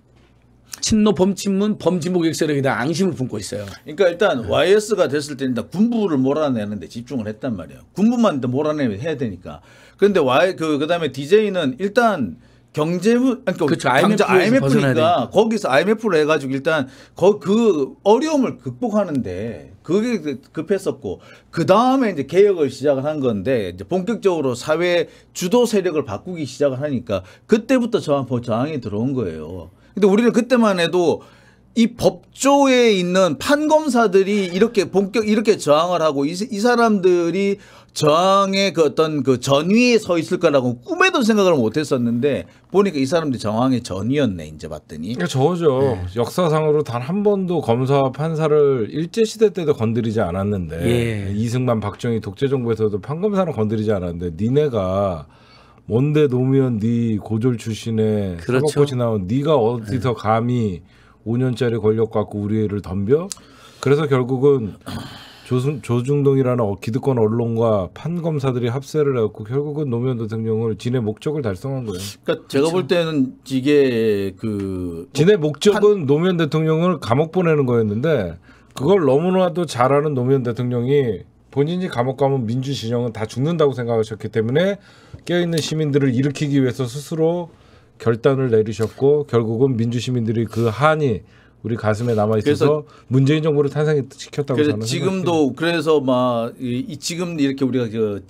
친노 범친문 범진보 객설에 대한 앙심을 품고 있어요. 그러니까 일단 와이에스가 됐을 때 일단 군부를 몰아내는데 집중을 했단 말이에요. 군부만 몰아내면 해야 되니까. 그런데 와이 그 그다음에 디제이는 일단 경제부 그러니까 그렇죠. 당장 아이엠에프에서 벗어나야 아이엠에프니까 되니까. 거기서 아이엠에프를 해가지고 일단 거, 그 어려움을 극복하는데 그게 급했었고 그 다음에 이제 개혁을 시작을 한 건데 이제 본격적으로 사회 주도 세력을 바꾸기 시작을 하니까 그때부터 저항 저항이 들어온 거예요. 근데 우리는 그때만 해도 이 법조에 있는 판검사들이 이렇게 본격 이렇게 저항을 하고 이, 이 사람들이 저항의 그 어떤 그 전위에 서 있을 거라고 꿈에도 생각을 못 했었는데 보니까 이 사람들이 저항의 전위였네 이제 봤더니. 그러니까 저거죠. 네. 역사상으로 단 한 번도 검사 판사를 일제 시대 때도 건드리지 않았는데 예. 이승만 박정희 독재 정부에서도 판검사는 건드리지 않았는데 니네가 뭔데 노무현 네 고졸 출신의 그렇죠. 사법고시 나온 네가 어디서 감히 오 년짜리 권력 갖고 우리 애를 덤벼? 그래서 결국은 조승, 조중동이라는 어- 기득권 언론과 판검사들이 합세를 해갖고 결국은 노무현 대통령을 진의 목적을 달성한 거예요. 그러니까 제가 볼 때는 이게 그 진의 목적은 노무현 대통령을 감옥 보내는 거였는데 그걸 너무나도 잘하는 노무현 대통령이 본인이 감옥 가면 민주 진영은 다 죽는다고 생각하셨기 때문에 깨어있는 시민들을 일으키기 위해서 스스로 결단을 내리셨고 결국은 민주 시민들이 그 한이 우리 가슴에 남아 있어서 문재인 정부를 탄생시켰다고 그래서 저는 지금도 생각해요. 그래서 막 이 지금 이렇게 우리가 그,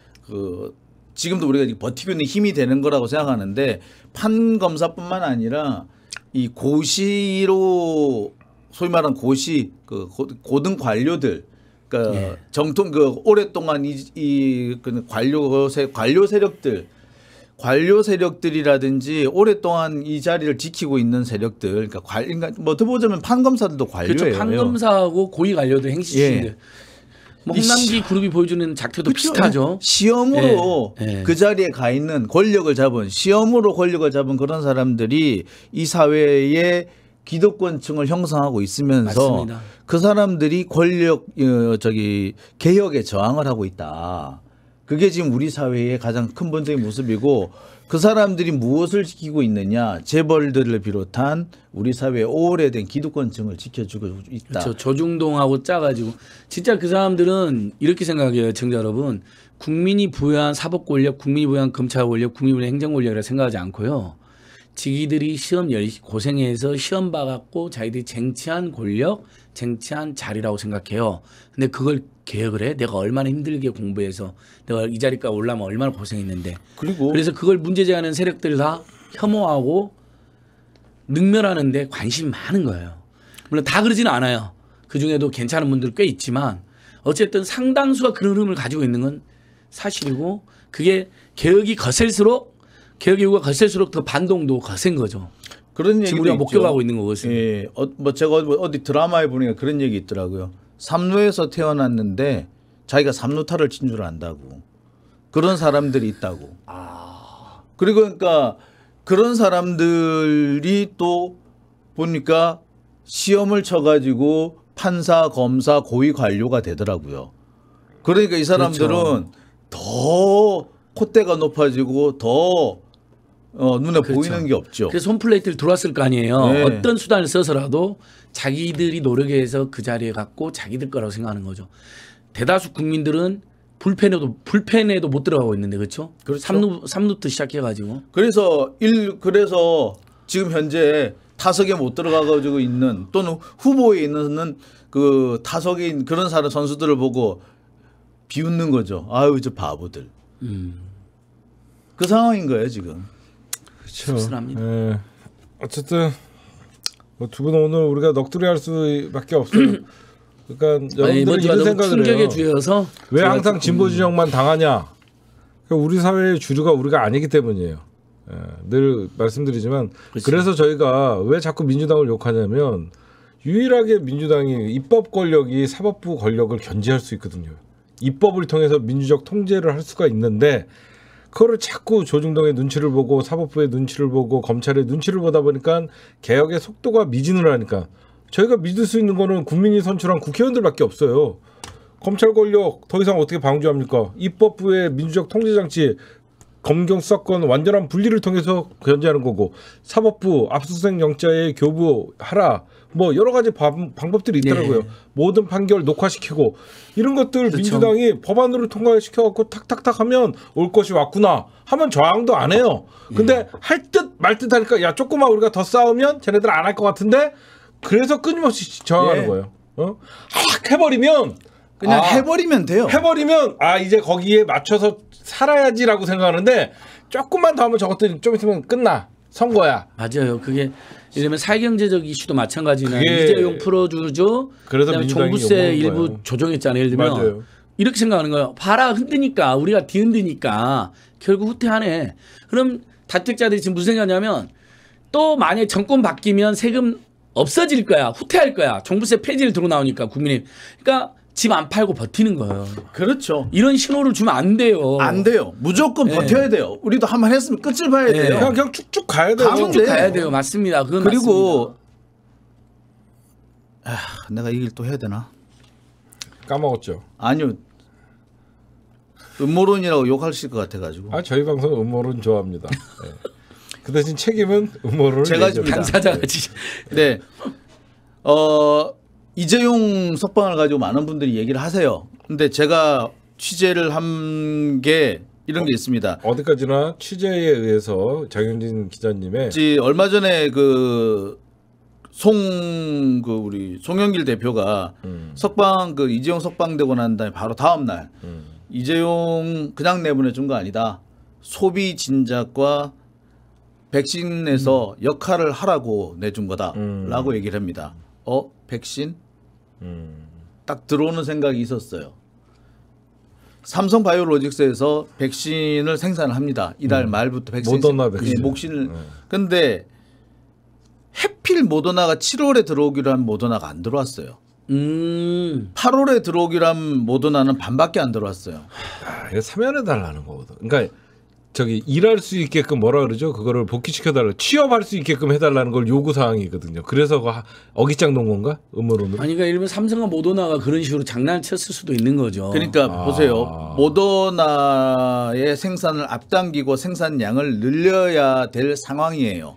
그 지금도 우리가 이렇게 버티고 있는 힘이 되는 거라고 생각하는데 판검사뿐만 아니라 이 고시로 소위 말하는 고시 그 고- 고등 관료들 그러니까 예. 정통 그 오랫동안 이이그 관료 세 관료 세력들 관료 세력들이라든지 오랫동안 이 자리를 지키고 있는 세력들 그러니까 관 그러니까 뭐 어떻게 보자면 판검사들도 관료예요. 그렇죠. 판검사하고 고위 관료도 행시 예. 출신들. 뭐 이 홍남기 그룹이 보여주는 작태도 그쵸? 비슷하죠. 시험으로 예, 예. 그 자리에 가 있는 권력을 잡은 시험으로 권력을 잡은 그런 사람들이 이 사회에 기득권층을 형성하고 있으면서 맞습니다. 그 사람들이 권력 어, 저기 개혁에 저항을 하고 있다. 그게 지금 우리 사회의 가장 큰 번쩍인 모습이고 그 사람들이 무엇을 지키고 있느냐 재벌들을 비롯한 우리 사회의 오래된 기득권층을 지켜주고 있다. 그렇죠. 조중동하고 짜가지고 진짜 그 사람들은 이렇게 생각해요, 청자 여러분. 국민이 부여한 사법 권력, 국민이 부여한 검찰 권력, 국민이 부여한 행정 권력이라 생각하지 않고요. 지기들이 시험 열 고생해서 시험 봐갖고 자기들이 쟁취한 권력, 쟁취한 자리라고 생각해요. 근데 그걸 개혁을 해? 내가 얼마나 힘들게 공부해서 내가 이 자리까지 올라면 얼마나 고생했는데. 그리고 그래서 그걸 문제 제기하는 세력들을 다 혐오하고 능멸하는데 관심이 많은 거예요. 물론 다 그러지는 않아요. 그 중에도 괜찮은 분들 꽤 있지만 어쨌든 상당수가 그런 흐름을 가지고 있는 건 사실이고 그게 개혁이 거셀수록 개혁 이후가 거셀수록 더 반동도 거센 거죠. 그런 얘기도 지금 우리가 있죠. 목격하고 있는 거거든요. 예, 어, 뭐 제가 어디 드라마에 보니까 그런 얘기 있더라고요. 삼루에서 태어났는데 자기가 삼루타를 친 줄 안다고. 그런 사람들이 있다고. 아. 그리고 그러니까 그런 사람들이 또 보니까 시험을 쳐가지고 판사, 검사, 고위 관료가 되더라고요. 그러니까 이 사람들은 그렇죠. 더 콧대가 높아지고 더 어, 눈에 그렇죠. 보이는 게 없죠. 그래서 홈플레이트를 들어왔을 거 아니에요. 네. 어떤 수단을 써서라도 자기들이 노력해서 그 자리에 갖고 자기들 거라고 생각하는 거죠. 대다수 국민들은 불펜에도 불펜에도 못 들어가고 있는데 그렇죠? 그렇죠. 삼루 삼루부터 시작해가지고 그래서 일 그래서 지금 현재 타석에 못 들어가가지고 있는 또는 후보에 있는 그 타석에 있는 그런 사람 선수들을 보고 비웃는 거죠. 아유 저 바보들. 음. 그 상황인 거예요 지금. 그렇죠. 씁쓸합니다. 예. 어쨌든 뭐 두 분 오늘 우리가 넋두리 할 수밖에 없어요. 그러니까 아니, 이번 여러분들은 주가 이런 너무 생각을 충격의 해요. 주여서 왜 제가 항상 조금- 진보 진영만 당하냐? 그러니까 우리 사회의 주류가 우리가 아니기 때문이에요. 예, 늘 말씀드리지만 그렇죠. 그래서 저희가 왜 자꾸 민주당을 욕하냐면 유일하게 민주당이 입법 권력이 사법부 권력을 견제할 수 있거든요. 입법을 통해서 민주적 통제를 할 수가 있는데 그거를 자꾸 조중동의 눈치를 보고 사법부의 눈치를 보고 검찰의 눈치를 보다 보니까 개혁의 속도가 미진을 하니까 저희가 믿을 수 있는 거는 국민이 선출한 국회의원들밖에 없어요. 검찰 권력 더 이상 어떻게 방조합니까? 입법부의 민주적 통제 장치 검경 수사권 완전한 분리를 통해서 견제하는 거고 사법부 압수수색 영장의 교부하라 뭐 여러 가지 방, 방법들이 있더라고요. 네. 모든 판결 녹화시키고 이런 것들 그렇죠. 민주당이 법안으로 통과시켜갖고 탁탁탁 하면 올 것이 왔구나 하면 저항도 안 해요. 근데 할 듯 말 듯 하니까 야 조금만 우리가 더 싸우면 쟤네들 안 할 것 같은데 그래서 끊임없이 저항하는 예. 거예요. 어? 아, 해버리면 그냥 아, 해버리면 돼요. 해버리면 아 이제 거기에 맞춰서 살아야지라고 생각하는데 조금만 더 하면 저것들이 좀 있으면 끝나 선거야. 맞아요. 그게 예를 들면 사회경제적 이슈도 마찬가지나 그게- 이재용 풀어주죠. 그래서 그다음에 민주당이 종부세 욕먹는 일부 거예요. 조정했잖아요. 예를 들면 맞아요. 이렇게 생각하는 거예요. 봐라 흔드니까 우리가 뒤흔드니까 결국 후퇴하네. 그럼 다택자들이 지금 무슨 생각하냐면 또 만약에 정권 바뀌면 세금 없어질 거야. 후퇴할 거야. 종부세 폐지를 들고 나오니까 국민이. 그러니까 집 안 팔고 버티는 거예요. 그렇죠. 이런 신호를 주면 안 돼요. 안 돼요. 무조건 네. 버텨야 돼요. 우리도 한 번 했으면 끝을 봐야 네. 돼요. 그냥 그냥 쭉쭉 가야 돼요. 가면 쭉 돼. 가야 돼요. 맞습니다. 그건 그리고 아, 내가 이 일 또 해야 되나? 까먹었죠. 아니요. 음모론이라고 욕하실 것 같아가지고. 아 저희 방송 음모론 좋아합니다. 네. 그 대신 책임은 음모론을 제가 내죠. 집니다. 당사자가 지 네. 어 이재용 석방을 가지고 많은 분들이 얘기를 하세요. 근데 제가 취재를 한 게 이런 게 있습니다. 어디까지나 취재에 의해서 장윤진 기자님의 지 얼마 전에 그 송 그 우리 송영길 대표가 음, 석방 그 이재용 석방되고 난 다음에 바로 다음 날 음, 이재용 그냥 내보내 준 거 아니다. 소비 진작과 백신에서 역할을 하라고 내준 거다라고 음. 얘기를 합니다. 어 백신 음. 딱 들어오는 생각이 있었어요. 삼성 바이오로직스에서 백신을 생산을 합니다. 이달 말부터 백신 모더나 백신. 예, 목신을. 음. 근데 해필 모더나가 칠월에 들어오기로 한 모더나가 안 들어왔어요. 음. 팔월에 들어오기로 한 모더나는 반밖에 안 들어왔어요. 아, 이거 사면해 달라는 거거든. 그러니까 저기 일할 수 있게끔 뭐라 그러죠? 그거를 복귀시켜 달라. 취업할 수 있게끔 해달라는 걸 요구 사항이거든요. 그래서 그 하- 어깃장 놓은 건가? 음모론으로. 아니 그러니까 예를 들면 삼성과 모더나가 그런 식으로 장난을 쳤을 수도 있는 거죠. 그러니까 아. 보세요. 모더나의 생산을 앞당기고 생산량을 늘려야 될 상황이에요.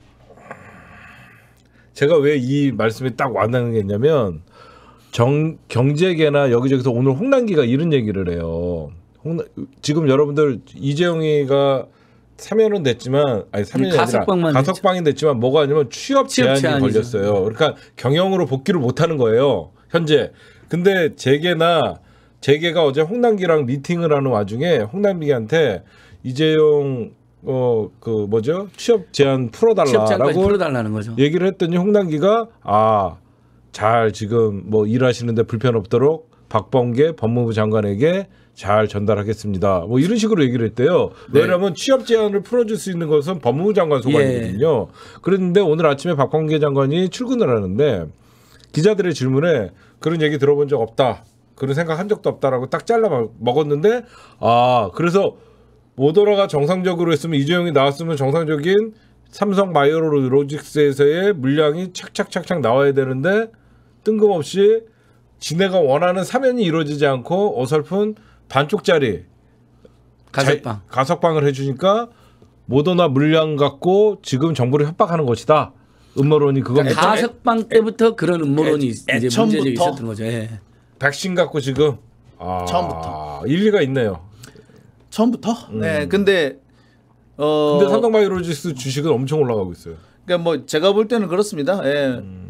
제가 왜 이 말씀이 딱 와닿는 게 있냐면 정, 경제계나 여기저기서 오늘 홍남기가 이런 얘기를 해요. 홍, 지금 여러분들 이재용이가 사면은 됐지만 아니 사면이 아니라 가석방만 가석방이 됐지만 뭐가 아니면 취업 취업 제한이 제한이죠. 걸렸어요. 그러니까 경영으로 복귀를 못 하는 거예요. 현재. 근데 재계나 재계가 어제 홍남기랑 미팅을 하는 와중에 홍남기한테 이재용 어 그 뭐죠 취업 제한 취업장까지 풀어달라라고 풀어달라는 거죠. 얘기를 했더니 홍남기가 아 잘 지금 뭐 일하시는데 불편 없도록 박범계 법무부 장관에게 잘 전달하겠습니다. 뭐 이런 식으로 얘기를 했대요. 네. 왜냐하면 취업 제한을 풀어줄 수 있는 것은 법무부 장관 소관이거든요. 예. 그런데 오늘 아침에 박범계 장관이 출근을 하는데 기자들의 질문에 그런 얘기 들어본 적 없다. 그런 생각 한 적도 없다라고 딱 잘라 먹었는데 아 그래서 모더나가 정상적으로 했으면 이재용이 나왔으면 정상적인 삼성 바이오로직스에서의 물량이 착착착착 나와야 되는데 뜬금없이 지네가 원하는 사면이 이루어지지 않고 어설픈 반쪽짜리 가석방. 자, 가석방을 해주니까 모더나 물량 갖고 지금 정부를 협박하는 것이다. 음모론이 그겁니다. 가석방 때부터 그런 음모론이 애- 이제 애초부터? 문제적이 있었던 거죠. 예. 백신 갖고 지금 아, 처음부터. 일리가 있네요. 처음부터. 음. 네, 근데 어, 근데 삼성바이오로직스 주식은 엄청 올라가고 있어요. 그러니까 뭐 제가 볼 때는 그렇습니다. 예. 음.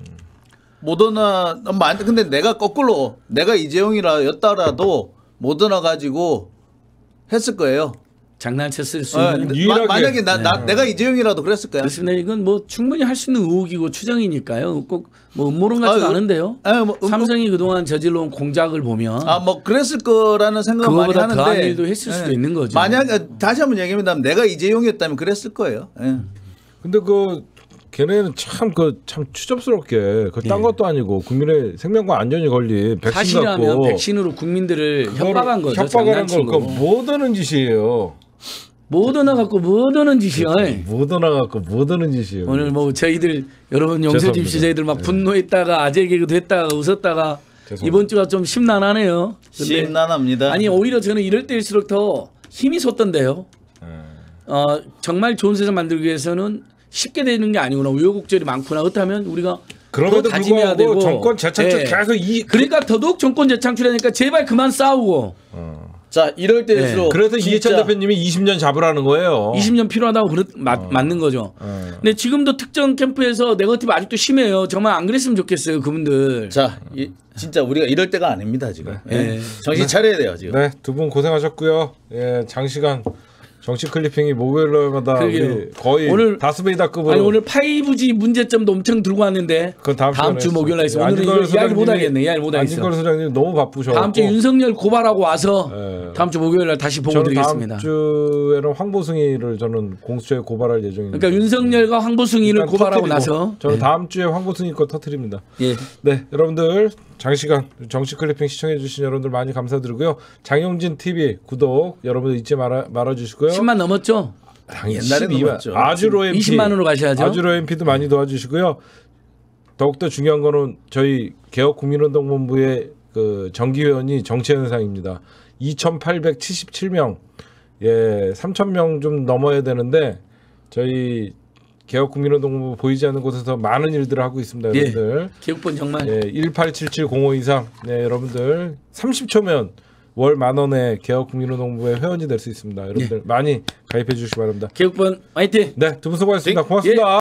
모더나 만 근데 내가 거꾸로 내가 이재용이라였다라도 모더나 가지고 했을 거예요. 장난쳤을 수 어, 있는. 마- 유일하게- 만약에 나, 나 네. 내가 이재용이라도 그랬을 거야. 그렇습니다. 이건 뭐 충분히 할 수 있는 의혹이고 추정이니까요. 꼭 뭐 음모론 같지는 아유, 않은데요. 아, 뭐, 음, 삼성이 그동안 저질러온 공작을 보면 아, 뭐 그랬을 거라는 생각 많이 그거보다 하는데 더한 일도 했을 수도 있는 거죠. 만약 다시 한번 얘기합니다. 내가 이재용이었다면 그랬을 거예요. 예. 근데 그 걔네는 참 그 참 추접스럽게 그 딴 예. 것도 아니고 국민의 생명과 안전이 걸린 백신 사실이라면 갖고 백신으로 국민들을 그거를 협박한 거죠. 협박하는 장난친 거 거고. 그거 못 하는 짓이에요. 모더나 갖고 모더는 짓이요. 못 하나 갖고 못 하는 짓이에요. 오늘 뭐 저희들 여러분 용서 죄송합니다. 주십시오. 저희들 막 분노했다가 아재 개그도 했다가 웃었다가 죄송합니다. 이번 주가 좀 심란하네요. 근데 심란합니다. 아니 오히려 저는 이럴 때일수록 더 힘이 솟던데요. 예. 어, 정말 좋은 세상 만들기 위해서는 쉽게 되는 게 아니구나. 우여곡절이 많구나. 그렇다면 우리가 그럼에도 더 다짐해야 불구하고 되고. 정권 재창출 예. 계속 이 그러니까 더더욱 정권 재창출하니까 제발 그만 싸우고 자, 이럴 때일수록 그래서 이해찬 진짜 대표님이 이십 년 잡으라는 거예요. 이십 년 필요하다고 그렇, 마, 어. 맞는 거죠. 근데 지금도 특정 캠프에서 네거티브 아직도 심해요. 정말 안 그랬으면 좋겠어요. 그분들. 자, 이, 진짜 우리가 이럴 때가 아닙니다, 지금. 네. 예. 정신 차려야 돼요, 지금. 네, 두 분 고생하셨고요. 예, 장시간 정치 클리핑이 목요일마다 그러게요. 우리 거의 오늘- 다스베이다급으로 아니 오늘 파이브지 문제점도 엄청 들고 왔는데 그건 다음, 다음 주 시간에 목요일 날 있어. 예, 오늘은 안진걸 이거 이야기 못 소장님이- 하겠네. 이야기 못 하겠어. 안진걸 소장님 너무 바쁘셔. 다음 주 윤석열 고발하고 와서 예. 다음 주 목요일 날 다시 보고 저는 드리겠습니다. 다음 주에는 황보승이를 저는 공수처에 고발할 예정입니다. 그러니까 윤석열과 황보승이를 일단 고발하고 터뜨리고 나서 저는 예. 다음 주에 황보승이 거 터뜨립니다. 예. 네, 여러분들 장시간 정치 클리핑 시청해주신 여러분들 많이 감사드리고요. 장용진 티비 구독 여러분들 잊지 말아 말아주시고요. 십만 넘었죠? 당연히 옛날에 십이만. 넘었죠. 아주로 엠피 이십만으로 가셔야죠. 아주로 엠피도 많이 도와주시고요. 더욱더 중요한 거는 저희 개혁 국민운동본부의 그 정기회원이 정치 현상입니다. 이천팔백칠십칠 명, 예, 삼천 명 좀 넘어야 되는데 저희 개혁 국민운동본부 보이지 않는 곳에서 많은 일들을 하고 있습니다, 예. 여러분들. 개국본 정말 예, 일팔칠칠공오이삼 네, 여러분들 삼십 초면 월 만 원에 개혁 국민운동부의 회원이 될 수 있습니다. 여러분들 많이 가입해 주시기 바랍니다. 개국본 화이팅! 네, 두 분 수고하셨습니다. 고맙습니다. 예.